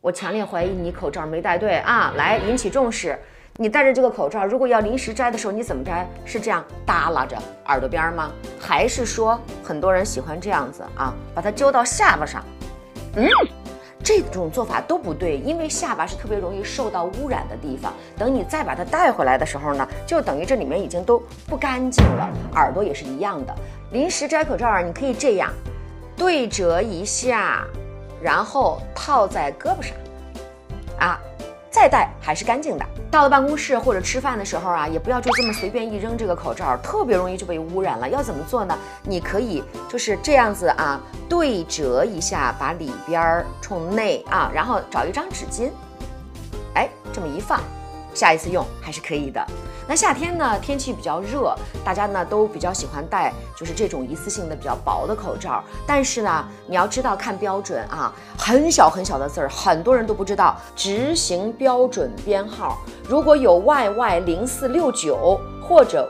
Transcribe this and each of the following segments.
我强烈怀疑你口罩没戴对啊，来引起重视。你戴着这个口罩，如果要临时摘的时候，你怎么摘？是这样耷拉着耳朵边吗？还是说很多人喜欢这样子啊，把它揪到下巴上？这种做法都不对，因为下巴是特别容易受到污染的地方。等你再把它带回来的时候呢，就等于这里面已经都不干净了。耳朵也是一样的。临时摘口罩啊，你可以这样，对折一下，然后套在胳膊上，啊，再戴还是干净的。到了办公室或者吃饭的时候啊，也不要就这么随便一扔这个口罩，特别容易就被污染了。要怎么做呢？你可以就是这样子啊，对折一下，把里边冲内啊，然后找一张纸巾，哎，这么一放，下一次用还是可以的。那夏天呢，天气比较热，大家呢都比较喜欢戴就是这种一次性的比较薄的口罩。但是呢，你要知道看标准啊，很小很小的字儿，很多人都不知道。执行标准编号，如果有 YY0469 或者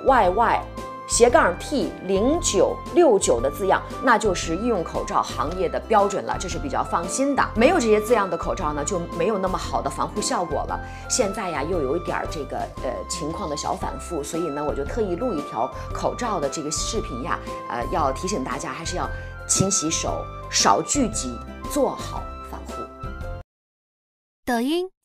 YY_T0969的字样，那就是医用口罩行业的标准了，这是比较放心的。没有这些字样的口罩呢，就没有那么好的防护效果了。现在呀，又有一点这个情况的小反复，所以呢，我就特意录一条口罩的这个视频呀，要提醒大家还是要勤洗手，少聚集，做好防护。 抖音、